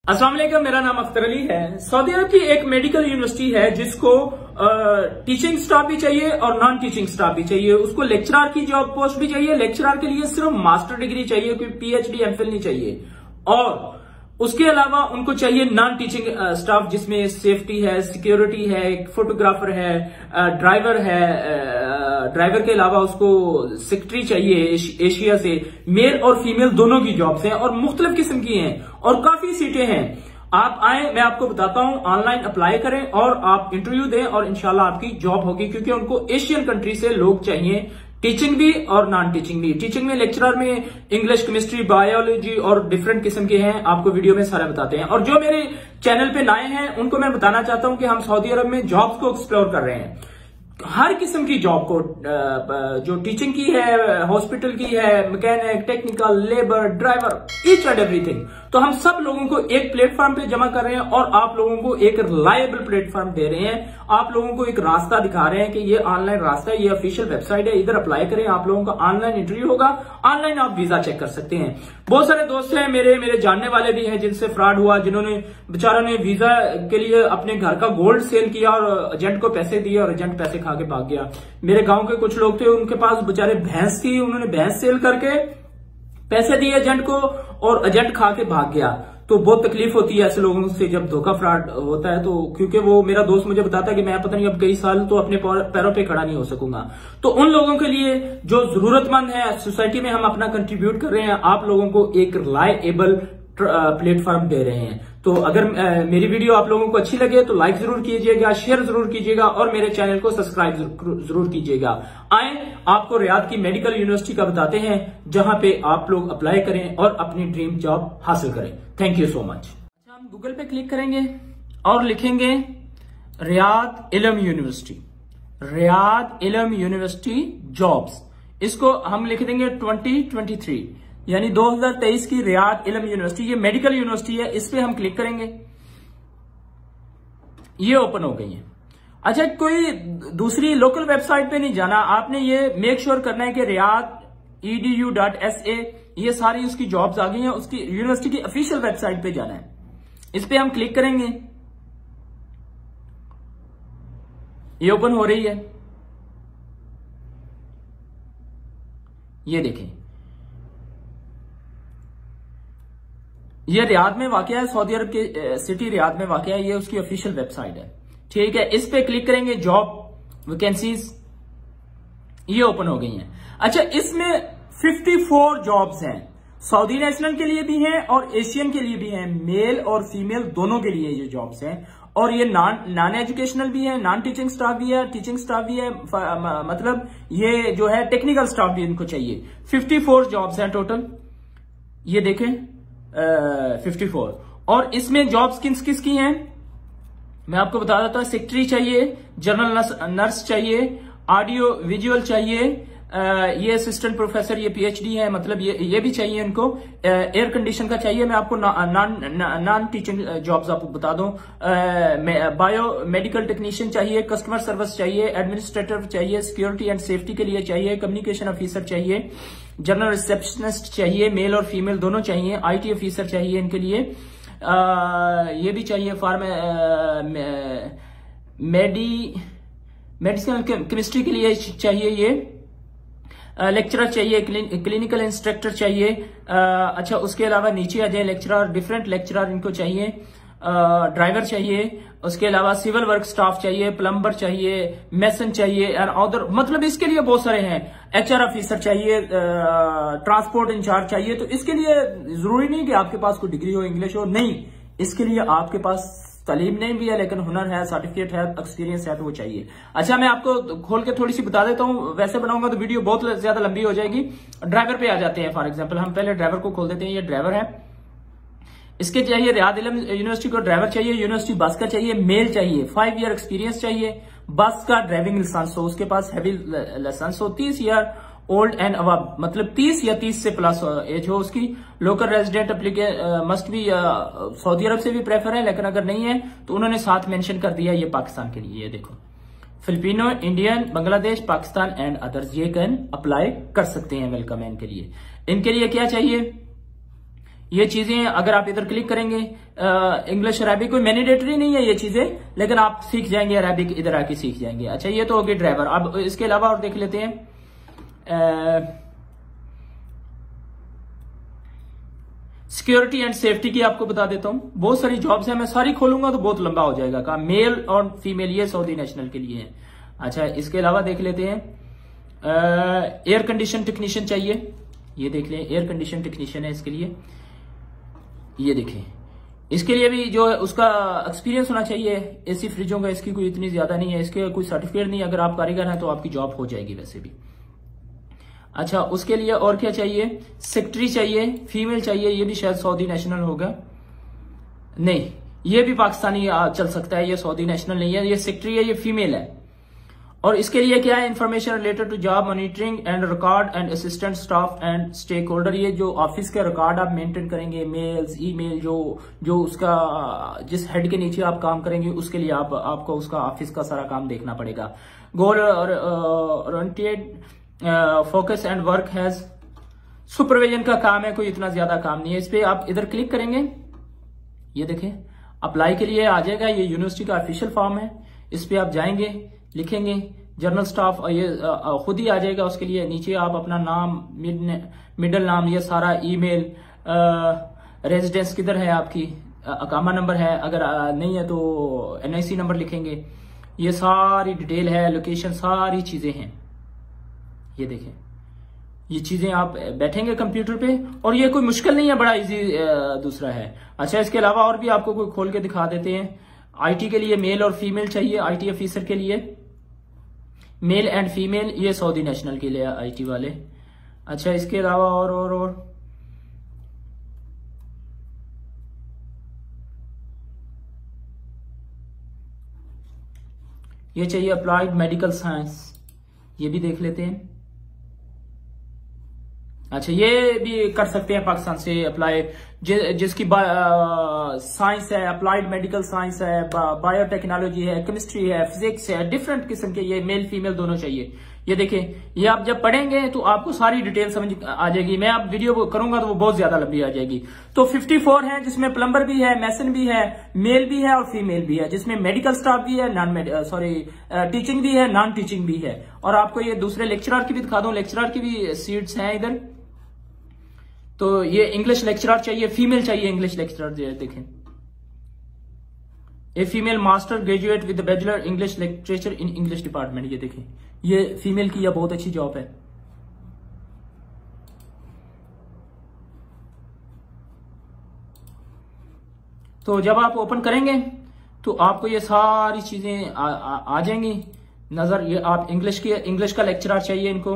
अस्सलाम वालेकुम, मेरा नाम अख्तर अली है। सऊदी अरब की एक मेडिकल यूनिवर्सिटी है जिसको टीचिंग स्टाफ भी चाहिए और नॉन टीचिंग स्टाफ भी चाहिए। उसको लेक्चरर की जॉब पोस्ट भी चाहिए। लेक्चरर के लिए सिर्फ मास्टर डिग्री चाहिए, कोई पीएचडी एमफिल नहीं चाहिए। और उसके अलावा उनको चाहिए नॉन टीचिंग स्टाफ जिसमें सेफ्टी है, सिक्योरिटी है, फोटोग्राफर है, ड्राइवर है। ड्राइवर के अलावा उसको सेक्रेटरी चाहिए एशिया से। मेल और फीमेल दोनों की जॉब्स हैं और मुख्तलिफ किस्म की हैं और काफी सीटें हैं। आप आए, मैं आपको बताता हूं, ऑनलाइन अप्लाई करें और आप इंटरव्यू दें और इंशाल्लाह आपकी जॉब होगी, क्योंकि उनको एशियन कंट्री से लोग चाहिए, टीचिंग भी और नॉन टीचिंग भी। टीचिंग में लेक्चरर में इंग्लिश, केमिस्ट्री, बायोलॉजी और डिफरेंट किस्म के हैं, आपको वीडियो में सारा बताते हैं। और जो मेरे चैनल पे नए हैं उनको मैं बताना चाहता हूं कि हम सऊदी अरब में जॉब्स को एक्सप्लोर कर रहे हैं, हर किस्म की जॉब को, जो टीचिंग की है, हॉस्पिटल की है, mechanic, technical, labour, driver, each and everything. तो हम सब लोगों को एक प्लेटफॉर्म पे जमा कर रहे हैं और आप लोगों को एक रिलायबल प्लेटफॉर्म दे रहे हैं। आप लोगों को एक रास्ता दिखा रहे हैं कि ये ऑनलाइन रास्ता है, ये ऑफिशियल वेबसाइट है, इधर अप्लाई करें। आप लोगों का ऑनलाइन इंटरव्यू होगा, ऑनलाइन आप वीजा चेक कर सकते हैं। बहुत सारे दोस्त हैं मेरे जानने वाले भी हैं जिनसे फ्रॉड हुआ, जिन्होंने बेचारों ने वीजा के लिए अपने घर का गोल्ड सेल किया और एजेंट को पैसे दिए और एजेंट पैसे खा के भाग गया। मेरे गांव के कुछ लोग थे, उनके पास बेचारे भैंस थी, उन्होंने भैंस सेल करके पैसे दिए एजेंट को और एजेंट खा के भाग गया। तो बहुत तकलीफ होती है ऐसे लोगों से जब धोखा फ्रॉड होता है। तो क्योंकि वो मेरा दोस्त मुझे बताता है कि मैं पता नहीं अब कई साल तो अपने पैरों पे खड़ा नहीं हो सकूंगा। तो उन लोगों के लिए जो जरूरतमंद है, सोसाइटी में हम अपना कंट्रीब्यूट कर रहे हैं, आप लोगों को एक रिलायबल प्लेटफॉर्म दे रहे हैं। तो अगर मेरी वीडियो आप लोगों को अच्छी लगे तो लाइक जरूर कीजिएगा, शेयर जरूर कीजिएगा और मेरे चैनल को सब्सक्राइब जरूर कीजिएगा। आए, आपको रियाद की मेडिकल यूनिवर्सिटी का बताते हैं जहां पे आप लोग अप्लाई करें और अपनी ड्रीम जॉब हासिल करें। Thank you so much. अच्छा, हम गूगल पे क्लिक करेंगे और लिखेंगे Riyadh Elm University, Riyadh Elm University jobs. इसको हम लिख देंगे 2023 यानी 2023 की रियाद इल्म यूनिवर्सिटी। ये मेडिकल यूनिवर्सिटी है, इस पे हम क्लिक करेंगे, ये ओपन हो गई है। अच्छा, कोई दूसरी लोकल वेबसाइट पे नहीं जाना, आपने ये मेक श्योर करना है कि रियाद edu.sa ये सारी उसकी जॉब्स आ गई हैं, उसकी यूनिवर्सिटी की ऑफिशियल वेबसाइट पे जाना है। इस पे हम क्लिक करेंगे, ये ओपन हो रही है। ये देखें, ये रियाद में वाकया है, सऊदी अरब के सिटी रियाद में वाकया है, ये उसकी ऑफिशियल वेबसाइट है। ठीक है, इस पे क्लिक करेंगे, जॉब वैकेंसीज, ये ओपन हो गई हैं। अच्छा, इसमें 54 जॉब्स हैं, सऊदी नेशनल के लिए भी हैं और एशियन के लिए भी हैं, मेल और फीमेल दोनों के लिए ये जॉब्स हैं। और ये नॉन एजुकेशनल भी है, नॉन टीचिंग स्टाफ भी है, टीचिंग स्टाफ भी है, मतलब ये जो है टेक्निकल स्टाफ भी इनको चाहिए। 54 जॉब्स हैं टोटल, ये देखें 54। और इसमें जॉब्स किस किस की हैं मैं आपको बता देता हूं। सेक्रेटरी चाहिए, जनरल नर्स चाहिए, ऑडियो विजुअल चाहिए, ये असिस्टेंट प्रोफेसर, ये पीएचडी है, मतलब ये भी चाहिए इनको। एयर कंडीशन का चाहिए। मैं आपको नॉन टीचिंग जॉब्स आपको बता दूं, बायो मेडिकल टेक्नीशियन चाहिए, कस्टमर सर्विस चाहिए, एडमिनिस्ट्रेटर चाहिए, सिक्योरिटी एंड सेफ्टी के लिए चाहिए, कम्युनिकेशन ऑफिसर चाहिए, जनरल रिसेप्शनिस्ट चाहिए, मेल और फीमेल दोनों चाहिए, आईटी ऑफिसर चाहिए इनके लिए, ये भी चाहिए, मेडिसिनल केमिस्ट्री के लिए चाहिए, ये लेक्चरर चाहिए, क्लिनिकल इंस्ट्रक्टर चाहिए। अच्छा, उसके अलावा नीचे आ जाए लेक्चरर, डिफरेंट लेक्चरर इनको चाहिए, ड्राइवर चाहिए, उसके अलावा सिविल वर्क स्टाफ चाहिए, प्लम्बर चाहिए, मेसन चाहिए एंड अदर, मतलब इसके लिए बहुत सारे हैं। एचआर ऑफिसर चाहिए, ट्रांसपोर्ट इंचार्ज चाहिए। तो इसके लिए जरूरी नहीं कि आपके पास कोई डिग्री हो, इंग्लिश हो, नहीं, इसके लिए आपके पास तालीम नहीं भी है लेकिन हुनर है, सर्टिफिकेट है, एक्सपीरियंस है, तो वो चाहिए। अच्छा, मैं आपको खोल के थोड़ी सी बता देता हूं, वैसे बनाऊंगा तो वीडियो बहुत ज्यादा लंबी हो जाएगी। ड्राइवर पे आ जाते हैं। फॉर एग्जांपल हम पहले ड्राइवर को खोल देते हैं, ये ड्राइवर है, इसके चाहिए रियाद इल्म यूनिवर्सिटी को ड्राइवर चाहिए, यूनिवर्सिटी बस का चाहिए, मेल चाहिए, 5 ईयर एक्सपीरियंस चाहिए, बस का ड्राइविंग लाइसेंस हो, उसके पास हैवी लाइसेंस हो, 30 ईयर ओल्ड एंड अबव, मतलब 30 या 30 से प्लस एज हो उसकी। लोकल रेजिडेंट मस्ट भी सऊदी अरब से भी प्रेफर है, लेकिन अगर नहीं है तो उन्होंने साथ मेंशन कर दिया ये पाकिस्तान के लिए। ये देखो, Filipino, Indian, Bangladesh, Pakistan and others, ये कैन अप्लाई कर सकते हैं, वेलकम है इनके लिए। इनके लिए क्या चाहिए, ये चीजें अगर आप इधर क्लिक करेंगे, इंग्लिश अरेबिक कोई मैंडेटरी नहीं है ये चीजें, लेकिन आप सीख जाएंगे अरेबिक, इधर आके सीख जाएंगे। अच्छा ये तो होगी ड्राइवर। अब इसके अलावा और देख लेते हैं, सिक्योरिटी एंड सेफ्टी की आपको बता देता हूं। बहुत सारी जॉब्स हैं, मैं सारी खोलूंगा तो बहुत लंबा हो जाएगा काम। मेल और फीमेल ये सऊदी नेशनल के लिए है। अच्छा इसके अलावा देख लेते हैं, एयर कंडीशन टेक्नीशियन चाहिए, ये देख लें, एयर कंडीशन टेक्नीशियन है इसके लिए। ये देखें, इसके लिए भी जो है उसका एक्सपीरियंस होना चाहिए। एसी फ्रिजों का इसकी कोई इतनी ज्यादा नहीं है, इसके कोई सर्टिफिकेट नहीं। अगर आप कारीगर हैं तो आपकी जॉब हो जाएगी वैसे भी। अच्छा उसके लिए और क्या चाहिए, सेक्रेटरी चाहिए, फीमेल चाहिए, ये भी शायद सऊदी नेशनल होगा, नहीं ये भी पाकिस्तानी चल सकता है, ये सऊदी नेशनल नहीं है, ये सेक्रेटरी है, ये फीमेल है। और इसके लिए क्या है, information related to job monitoring and record and assistant staff and stakeholder. ये जो ऑफिस के रिकॉर्ड आप मेंटेन करेंगे, मेल्स, ईमेल, जो उसका जिस हेड के नीचे आप काम करेंगे उसके लिए आपको उसका ऑफिस का सारा काम देखना पड़ेगा। Goal oriented focus and work has supervision का काम है, कोई इतना ज्यादा काम नहीं है। इस पे आप इधर क्लिक करेंगे, ये देखें अप्लाई के लिए आ जाएगा। ये यूनिवर्सिटी का ऑफिशियल फॉर्म है, इस पे आप जाएंगे, लिखेंगे जनरल स्टाफ, और ये खुद ही आ जाएगा। उसके लिए नीचे आप अपना नाम, मिडिल नाम, ये सारा, ईमेल, रेजिडेंस किधर है आपकी, अकामा नंबर है, अगर नहीं है तो NIC नंबर लिखेंगे। ये सारी डिटेल है, लोकेशन, सारी चीजें हैं। ये देखें, ये चीजें आप बैठेंगे कंप्यूटर पे, और ये कोई मुश्किल नहीं है, बड़ा इजी दूसरा है। अच्छा इसके अलावा और भी आपको कोई खोल के दिखा देते हैं। IT के लिए मेल और फीमेल चाहिए, IT ऑफिसर के लिए मेल एंड फीमेल, ये सऊदी नेशनल के लिए IT वाले। अच्छा इसके अलावा और ये चाहिए अप्लाइड मेडिकल साइंस, ये भी देख लेते हैं। अच्छा ये भी कर सकते हैं पाकिस्तान से अप्लाई, जिसकी साइंस है, अप्लाइड मेडिकल साइंस है, बायोटेक्नोलॉजी है, केमिस्ट्री है, फिजिक्स है, डिफरेंट किस्म के, ये मेल फीमेल दोनों चाहिए। ये देखें, ये आप जब पढ़ेंगे तो आपको सारी डिटेल समझ आ जाएगी। मैं आप वीडियो करूंगा तो वो बहुत ज्यादा लंबी आ जाएगी। तो 54 है, जिसमें प्लम्बर भी है, मैसन भी है, मेल भी है और फीमेल भी है, जिसमें मेडिकल स्टाफ भी है, टीचिंग भी है, नॉन टीचिंग भी है। और आपको ये दूसरे लेक्चरर की भी दिखा दूं, लेक्चरर की भी सीट्स हैं इधर। तो ये इंग्लिश लेक्चरर चाहिए, फीमेल चाहिए इंग्लिश लेक्चरर। देखें, a female master graduate with bachelor English literature in English department. ये देखें, ये फीमेल की यह बहुत अच्छी जॉब है। तो जब आप ओपन करेंगे तो आपको ये सारी चीजें आ जाएंगी नजर। ये आप इंग्लिश का लेक्चरर चाहिए इनको,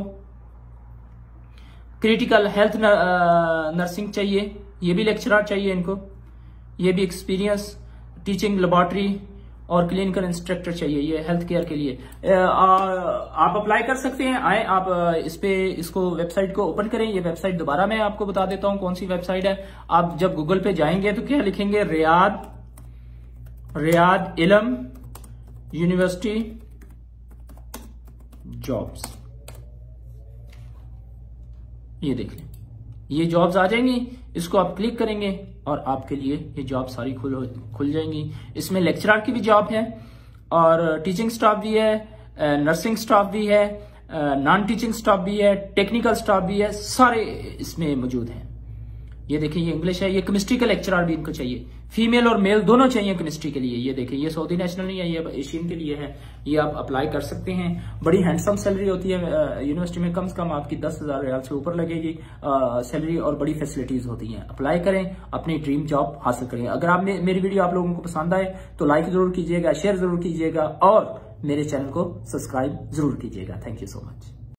क्रिटिकल हेल्थ नर्सिंग चाहिए, ये भी लेक्चरर चाहिए इनको, ये भी एक्सपीरियंस, टीचिंग लेबोरेटरी और क्लिनिकल इंस्ट्रक्टर चाहिए, ये हेल्थ केयर के लिए। आप अप्लाई कर सकते हैं, आए आप इसको वेबसाइट को ओपन करें। ये वेबसाइट दोबारा मैं आपको बता देता हूं कौन सी वेबसाइट है। आप जब गूगल पे जाएंगे तो क्या लिखेंगे, रियाद इल्म यूनिवर्सिटी जॉब्स। ये देख लें, ये जॉब्स आ जाएंगी, इसको आप क्लिक करेंगे और आपके लिए ये जॉब सारी खुल जाएंगी। इसमें लेक्चरर की भी जॉब है और टीचिंग स्टाफ भी है, नर्सिंग स्टाफ भी है, नॉन टीचिंग स्टाफ भी है, टेक्निकल स्टाफ भी है, सारे इसमें मौजूद हैं। ये देखिए, ये इंग्लिश है, ये केमिस्ट्री का लेक्चरर भी इनको चाहिए, फीमेल और मेल दोनों चाहिए केमिस्ट्री के लिए। ये देखिए, ये सऊदी नेशनल नहीं है, ये एशियन के लिए है। ये आप अप्लाई कर सकते हैं। बड़ी हैंडसम सैलरी होती है यूनिवर्सिटी में, कम से कम आपकी 10,000 रियाल से ऊपर लगेगी सैलरी, और बड़ी फैसिलिटीज होती हैं। अप्लाई करें, अपनी ड्रीम जॉब हासिल करें। अगर आप मेरी वीडियो आप लोगों को पसंद आए तो लाइक जरूर कीजिएगा, शेयर जरूर कीजिएगा और मेरे चैनल को सब्सक्राइब जरूर कीजिएगा। Thank you so much.